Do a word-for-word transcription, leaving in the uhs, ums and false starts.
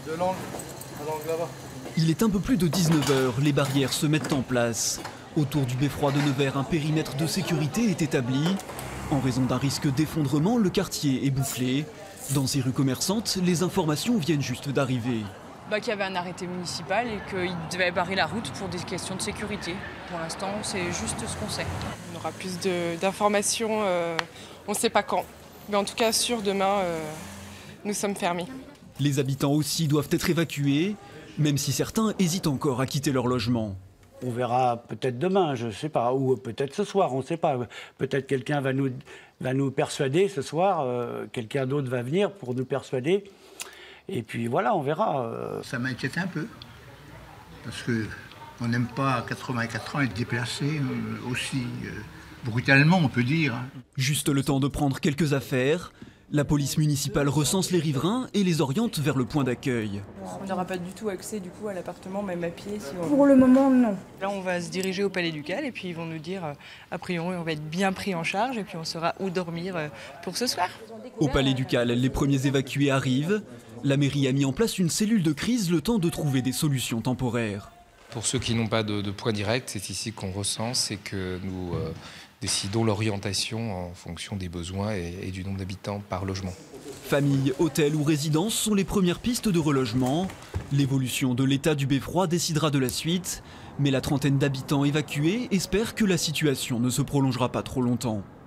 De l'angle, à l'angle là-bas. Il est un peu plus de dix-neuf heures, les barrières se mettent en place. Autour du beffroi de Nevers, un périmètre de sécurité est établi. En raison d'un risque d'effondrement, le quartier est bouclé. Dans ces rues commerçantes, les informations viennent juste d'arriver. Bah, qu'il y avait un arrêté municipal et qu'il devait barrer la route pour des questions de sécurité. Pour l'instant, c'est juste ce qu'on sait. On aura plus d'informations, euh, on ne sait pas quand. Mais en tout cas, sûr, demain, euh, nous sommes fermés. Les habitants aussi doivent être évacués, même si certains hésitent encore à quitter leur logement. On verra peut-être demain, je ne sais pas, ou peut-être ce soir, on ne sait pas. Peut-être quelqu'un va nous, va nous persuader ce soir, euh, quelqu'un d'autre va venir pour nous persuader. Et puis voilà, on verra. Ça m'inquiète un peu, parce qu'on n'aime pas à quatre-vingt-quatre ans être déplacé euh, aussi euh, brutalement, on peut dire. Juste le temps de prendre quelques affaires. La police municipale recense les riverains et les oriente vers le point d'accueil. On n'aura pas du tout accès du coup à l'appartement, même à pied. Si on... Pour le moment, non. Là, on va se diriger au Palais Ducal et puis ils vont nous dire, euh, a priori, on va être bien pris en charge et puis on saura où dormir euh, pour ce soir. Au Palais Ducal, les premiers évacués arrivent. La mairie a mis en place une cellule de crise le temps de trouver des solutions temporaires. Pour ceux qui n'ont pas de, de point direct, c'est ici qu'on recense et que nous euh, décidons l'orientation en fonction des besoins et, et du nombre d'habitants par logement. Familles, hôtels ou résidences sont les premières pistes de relogement. L'évolution de l'état du beffroi décidera de la suite, mais la trentaine d'habitants évacués espère que la situation ne se prolongera pas trop longtemps.